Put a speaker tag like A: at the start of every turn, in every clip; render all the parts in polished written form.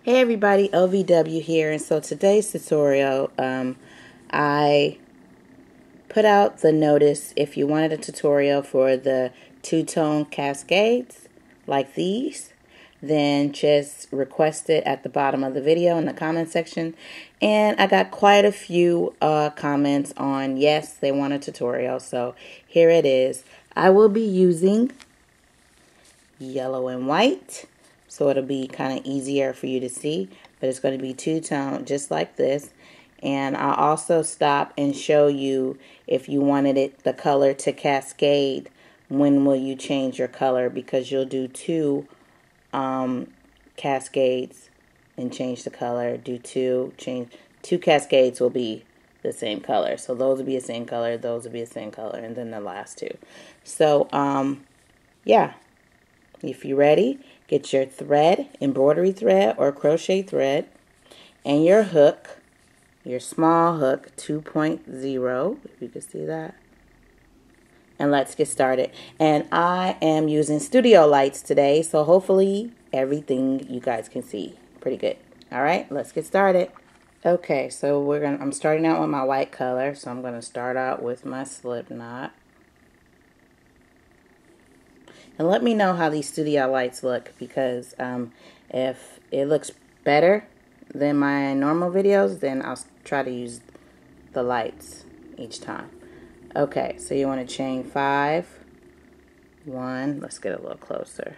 A: Hey everybody, O.V.W. here, and so today's tutorial, I put out the notice if you wanted a tutorial for the two-tone cascades like these, then just request it at the bottom of the video in the comment section, and I got quite a few comments on yes, they want a tutorial, so here it is. I will be using yellow and white, so it'll be kind of easier for you to see, but it's going to be two-tone just like this. And I'll also stop and show you if you wanted the color to cascade, when will you change your color, because you'll do two cascades and change the color. Change two cascades will be the same color, so those will be the same color, those will be the same color, and then the last two. So yeah, if you're ready, get your thread, embroidery thread or crochet thread, and your hook, your small hook 2.0, if you can see that. And let's get started. And I am using studio lights today, so hopefully everything you guys can see pretty good. All right, let's get started. Okay, so I'm starting out with my white color, so I'm gonna start out with my slip knot. And let me know how these studio lights look, because if it looks better than my normal videos, then I'll try to use the lights each time. Okay, so you want to chain 5, 1, let's get a little closer,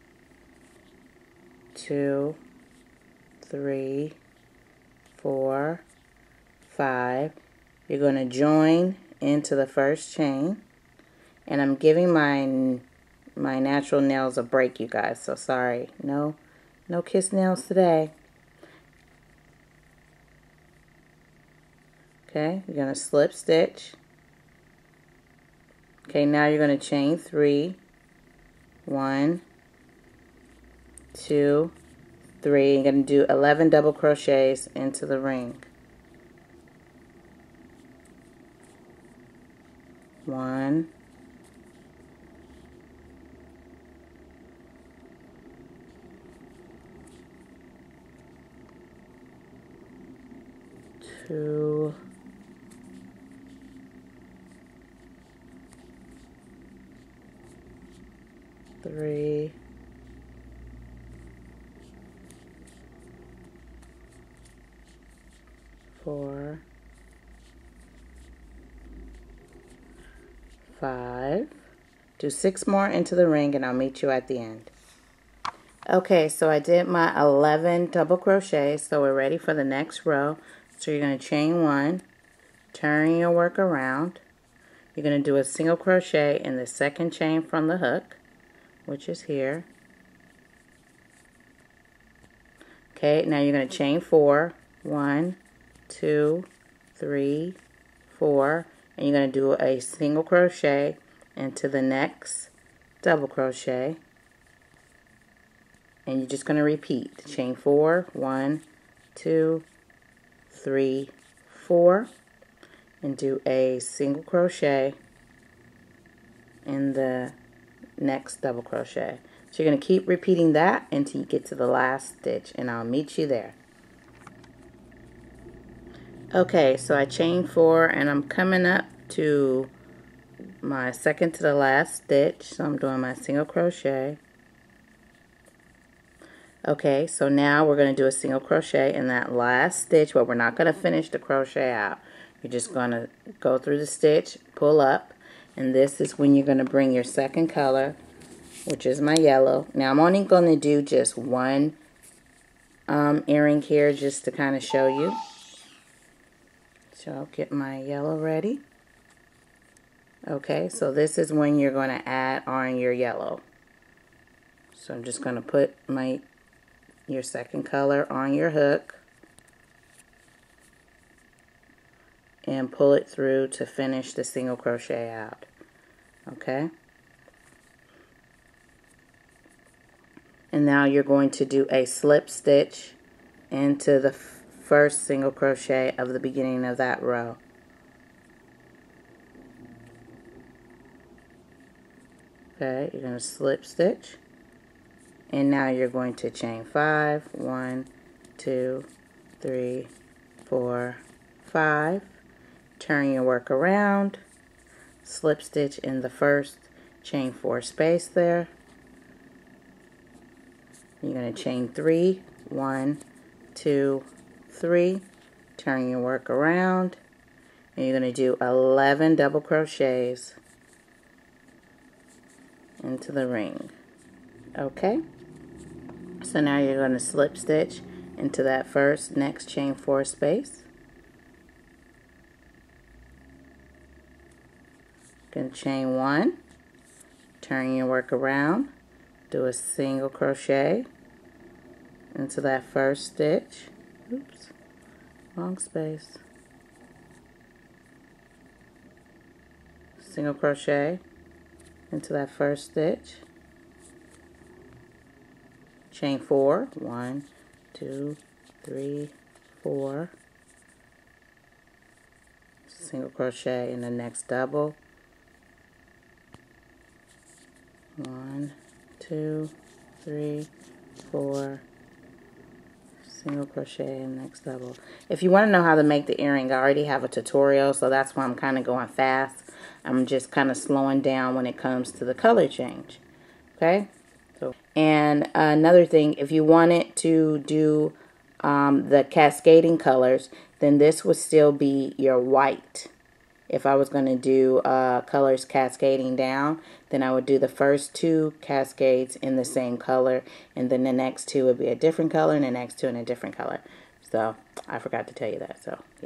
A: 2, 3, 4, 5. You're going to join into the first chain, and I'm giving my natural nails a break, you guys, so sorry, no kiss nails today. Okay, you're going to slip stitch. Okay, now you're going to chain 3, 1, 2, 3. You're going to do 11 double crochets into the ring. 1, 2, 3, 4, 5. Do 6 more into the ring, and I'll meet you at the end. Okay, so I did my 11 double crochets, so we're ready for the next row. So you're going to chain 1, turn your work around. You're going to do a single crochet in the second chain from the hook, which is here. Okay, now you're going to chain 4, 1, 2, 3, 4, and you're going to do a single crochet into the next double crochet, and you're just going to repeat. Chain 4, 1, 2, 3, 4, and do a single crochet in the next double crochet. So you're going to keep repeating that until you get to the last stitch, and I'll meet you there. Okay, so I chained 4, and I'm coming up to my second to the last stitch, so I'm doing my single crochet. Okay, so now we're going to do a single crochet in that last stitch, but we're not going to finish the crochet out. You're just going to go through the stitch, pull up, and this is when you're going to bring your second color, which is my yellow. Now I'm only going to do just one earring here, just to kind of show you. So I'll get my yellow ready. Okay, so this is when you're going to add on your yellow. So I'm just going to put your second color on your hook and pull it through to finish the single crochet out. Okay, and now you're going to do a slip stitch into the first single crochet of the beginning of that row. Okay, you're going to slip stitch, and now you're going to chain 5, 1, 2, 3, 4, 5. Turn your work around, slip stitch in the first, chain 4 space there. You're going to chain 3, 1, 2, 3. Turn your work around, and you're going to do 11 double crochets into the ring. Okay, so now you're going to slip stitch into that first next chain 4 space. Going to chain 1, turn your work around, do a single crochet into that first stitch. Oops, wrong space. Single crochet into that first stitch. Chain 4, 1, 2, 3, 4. Single crochet in the next double. 1, 2, 3, 4. Single crochet in the next double. If you want to know how to make the earring, I already have a tutorial, so that's why I'm kind of going fast. I'm just kind of slowing down when it comes to the color change. Okay? And another thing, if you wanted to do the cascading colors, then this would still be your white. If I was going to do colors cascading down, then I would do the first 2 cascades in the same color, and then the next 2 would be a different color, and the next 2 in a different color. So I forgot to tell you that, so yeah.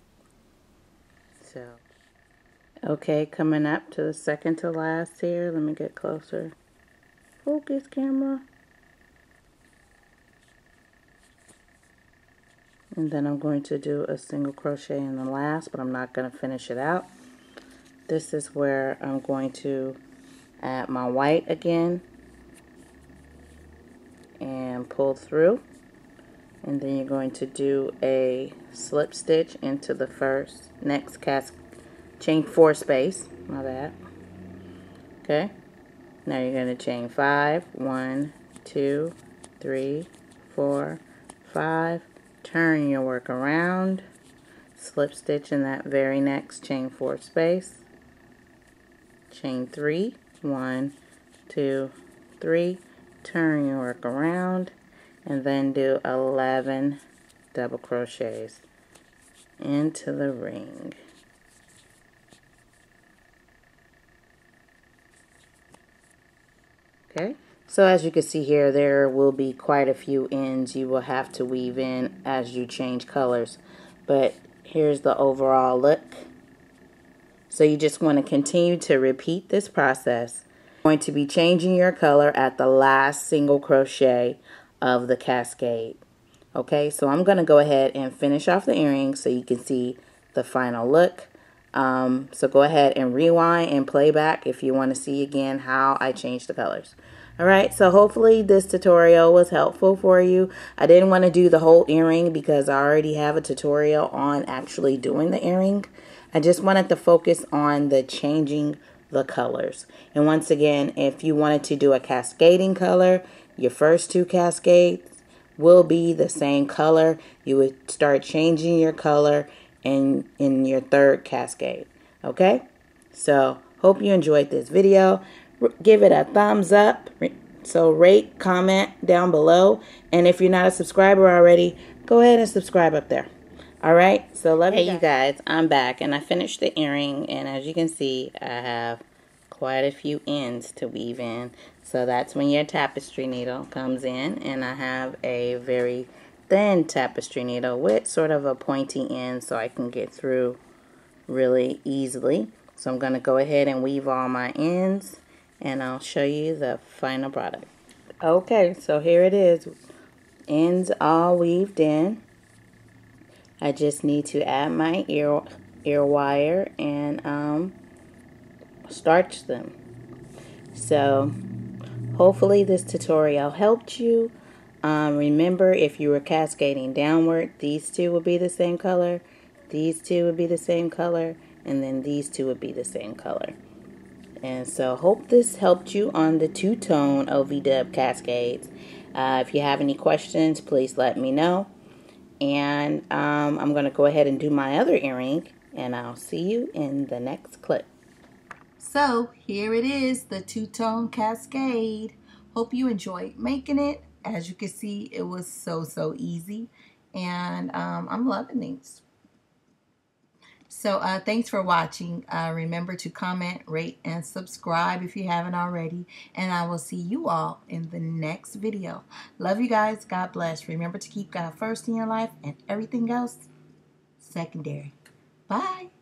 A: So, okay, coming up to the second to last here. Let me get closer. Focus, camera. And then I'm going to do a single crochet in the last, but I'm not going to finish it out. This is where I'm going to add my white again and pull through. And then you're going to do a slip stitch into the first next chain 4 space. My bad. Okay. Now you're going to chain 5, 1, 2, 3, 4, 5. Turn your work around, slip stitch in that very next chain 4 space, chain 3, 1, 2, 3, turn your work around, and then do 11 double crochets into the ring. Okay. So as you can see here, there will be quite a few ends you will have to weave in as you change colors. But here's the overall look. So you just want to continue to repeat this process. You're going to be changing your color at the last single crochet of the cascade. Okay, so I'm going to go ahead and finish off the earring so you can see the final look. So go ahead and rewind and play back if you want to see again how I changed the colors. Alright, so hopefully this tutorial was helpful for you. I didn't want to do the whole earring because I already have a tutorial on actually doing the earring. I just wanted to focus on the changing the colors. And once again, if you wanted to do a cascading color, your first 2 cascades will be the same color. You would start changing your color in your 3rd cascade. Okay? So, hope you enjoyed this video. Give it a thumbs up. So rate, comment down below. And if you're not a subscriber already, go ahead and subscribe up there. Alright, so love you guys. I'm back and I finished the earring. And as you can see, I have quite a few ends to weave in. So that's when your tapestry needle comes in. And I have a very thin tapestry needle with sort of a pointy end so I can get through really easily. So I'm going to go ahead and weave all my ends. And I'll show you the final product. Okay, so here it is. Ends all weaved in. I just need to add my ear wire and starch them. So hopefully this tutorial helped you. Remember, if you were cascading downward, these 2 would be the same color, these 2 would be the same color, and then these 2 would be the same color. And so hope this helped you on the two-tone O.V.Dub Cascades. If you have any questions, please let me know. And I'm going to go ahead and do my other earring, and I'll see you in the next clip. So here it is, the two-tone cascade. Hope you enjoyed making it. As you can see, it was so easy, and I'm loving these. So thanks for watching. Remember to comment, rate, and subscribe if you haven't already. And I will see you all in the next video. Love you guys. God bless. Remember to keep God first in your life and everything else secondary. Bye.